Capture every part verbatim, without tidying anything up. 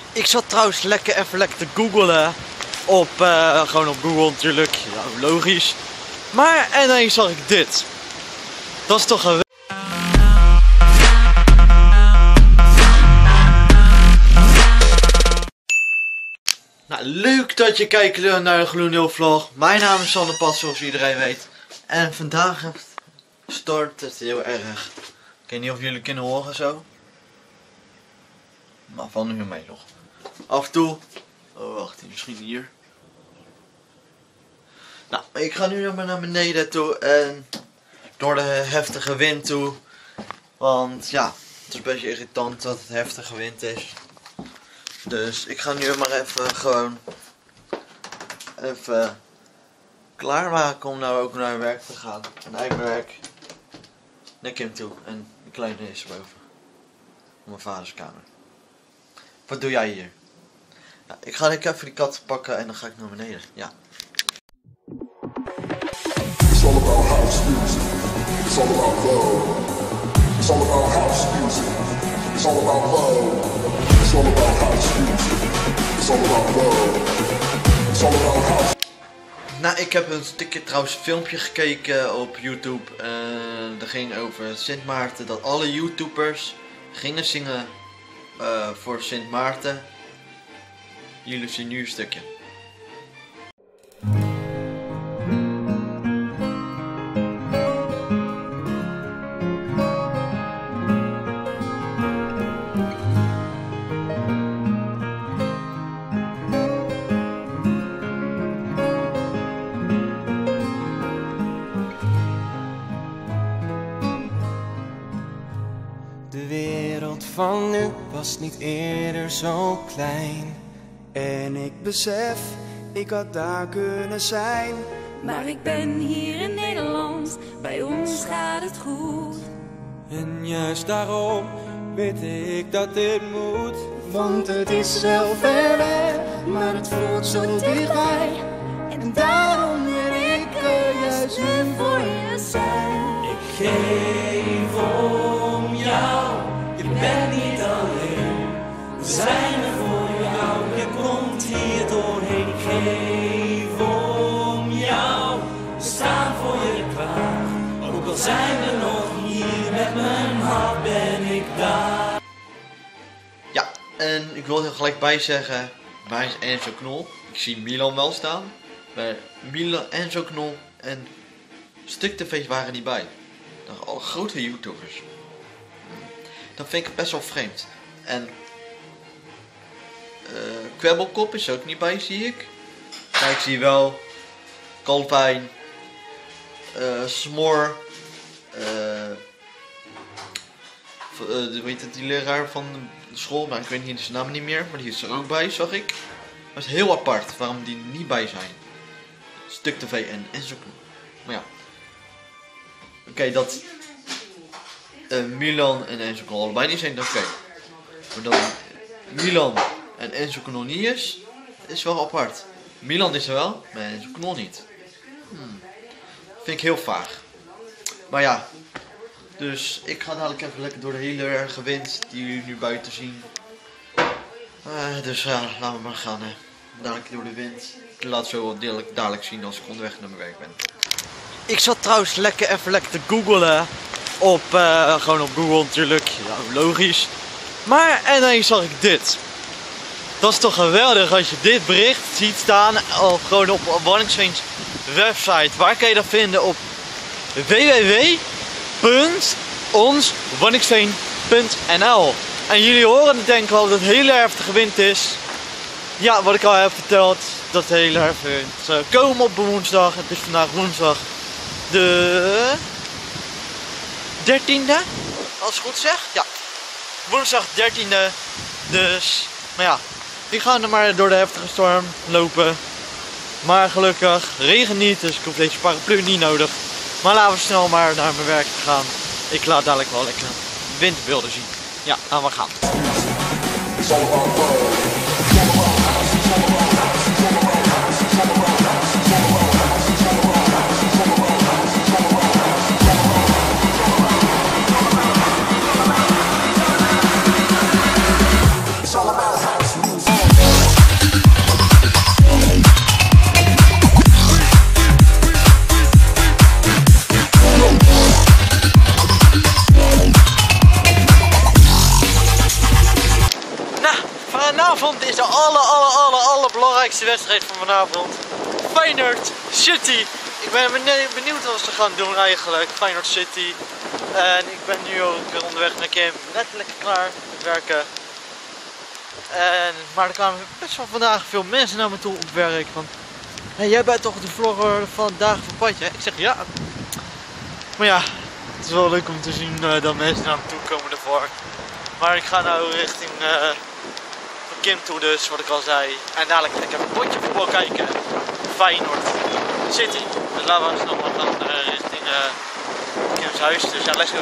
Ik zat trouwens lekker even lekker te googlen. Op, uh, gewoon op Google natuurlijk. Ja, logisch. Maar en ineens zag ik dit. Dat is toch een... Nou, leuk dat je kijkt naar de Gloednieuwe vlog. Mijn naam is Sander Pas, zoals iedereen weet. En vandaag stort het heel erg. Ik weet niet of jullie kunnen horen zo. Maar van nu mee nog. Af en toe. Oh wacht, misschien hier. Nou, ik ga nu maar naar beneden toe. En door de heftige wind toe. Want ja, het is een beetje irritant dat het heftige wind is. Dus ik ga nu maar even gewoon even klaarmaken om nou ook naar werk te gaan. En eigenlijk werk naar Kim toe en de kleine is boven. Op mijn vaders kamer. Wat doe jij hier? Nou, ik ga even die kat pakken en dan ga ik naar beneden. Ja. It's all about house music. It's all about love. It's all about house music. It's all about love. It's all about house music. It's all about love. It's all about house. Nou, ik heb een stukje trouwens een filmpje gekeken op YouTube. Uh, dat ging over Sint Maarten. Dat alle YouTubers gingen zingen uh, voor Sint Maarten. Jullie zien nu een stukje. De wereld van nu was niet eerder zo klein. En ik besef, ik had daar kunnen zijn. Maar ik ben hier in Nederland, bij ons gaat het goed. En juist daarom weet ik dat dit moet. Want het is wel ver weg, maar het voelt zo dichtbij. En daarom wil ik er juist nu voor je zijn. Ik geef om jou, je bent niet alleen. We zijn er voor jou, je komt hier doorheen. Ik geef om jou, we staan voor je klaar. Ook al zijn we nog hier, met mijn hart ben ik daar. Ja, en ik wil er gelijk bij zeggen, waar is Enzo Knol? Ik zie Milan wel staan. Maar Milan, Enzo Knol en Stuk T V waren niet bij. Dat waren alle grote YouTubers. Dat vind ik best wel vreemd. En uh, Kwebbelkop is ook niet bij, zie ik. Maar ik zie wel Kalpijn, uh, Smor, uh, uh, weet het, die leraar van de school, maar ik weet niet zijn naam niet meer, maar die is er ook bij, zag ik. Dat is heel apart waarom die niet bij zijn. Stuk T V en Enzo Knol. Maar ja. Oké, okay, dat uh, Milan en Enzo Knol allebei niet zijn, oké. Okay. Maar dat Milan en Enzo Knol niet is, is wel apart. Milan is er wel, maar Enzo Knol niet. Hmm. Vind ik heel vaag. Maar ja, dus ik ga dadelijk even lekker door de hele erge wind die jullie nu buiten zien. Uh, dus ja, laten we maar gaan. Hè. Dadelijk door de wind. Ik laat het zo dadelijk, dadelijk zien als ik onderweg naar mijn werk ben. Ik zat trouwens lekker even lekker te googlen. Op, uh, gewoon op Google natuurlijk. Ja, logisch. Maar en ineens zag ik dit. Dat is toch geweldig als je dit bericht ziet staan. Of gewoon op, op Wanningsveens website. Waar kan je dat vinden? Op w w w punt ons wanningsveen punt n l. En jullie horen denk ik wel dat het hele heftige wind is. Ja, wat ik al heb verteld. Dat het hele heftige wind. Ze komen op woensdag. Het is vandaag woensdag de dertiende. Als ik goed zeg. Ja. Woensdag dertiende. Dus, maar ja. Die gaan er maar door de heftige storm lopen. Maar gelukkig regen niet. Dus ik hoef deze paraplu niet nodig. Maar laten we snel maar naar mijn werk gaan. Ik laat dadelijk wel lekker windbeelden zien. Ja, laten we gaan. It's all about house music. Vanavond is de alle, alle, alle, allerbelangrijkste wedstrijd van vanavond. Feyenoord City. Ik ben benieuwd wat ze gaan doen eigenlijk. Feyenoord City. En ik ben nu ook onderweg naar Kim. Net lekker klaar met werken. En, maar er kwamen best wel vandaag veel mensen naar me toe op werk. Van, hey, jij bent toch de vlogger van Dagen van Patje? Ik zeg ja. Maar ja, het is wel leuk om te zien uh, dat mensen naar me toe komen ervoor. Maar ik ga nou richting uh, Kim toe dus, wat ik al zei. En dadelijk ga ik even een potje voetbal kijken. Feyenoord City. Dus laten we snel maar gaan uh, richting uh, Kim's huis. Dus ja, let's go.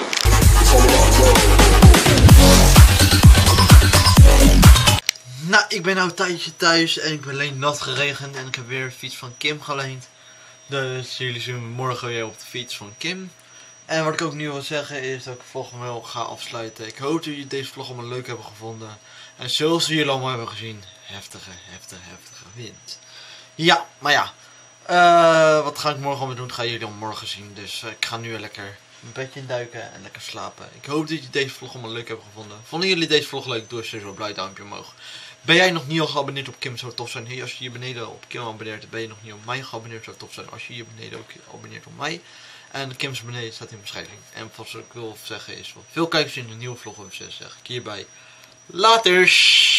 Nou, ik ben nou een tijdje thuis en ik ben alleen nat geregend en ik heb weer een fiets van Kim geleend. Dus jullie zien me morgen weer op de fiets van Kim. En wat ik ook nu wil zeggen is dat ik de vlog wel ga afsluiten. Ik hoop dat jullie deze vlog allemaal leuk hebben gevonden. En zoals jullie allemaal hebben gezien, heftige, heftige, heftige wind. Ja, maar ja. Uh, wat ga ik morgen allemaal doen, gaan jullie dan morgen zien. Dus uh, ik ga nu weer lekker mijn bedje induiken en lekker slapen. Ik hoop dat jullie deze vlog allemaal leuk hebben gevonden. Vonden jullie deze vlog leuk? Doe sowieso een blauw duimpje omhoog. Ben jij nog niet al geabonneerd op Kim, zou het tof zijn. Hey, als je hier beneden op Kim abonneert, ben je nog niet op mij geabonneerd, zou het tof zijn. Als je hier beneden ook abonneert op mij. En Kim's beneden staat in de beschrijving. En wat ik wil zeggen is, veel kijkers in de nieuwe vlog, zeg ik hierbij. Laters!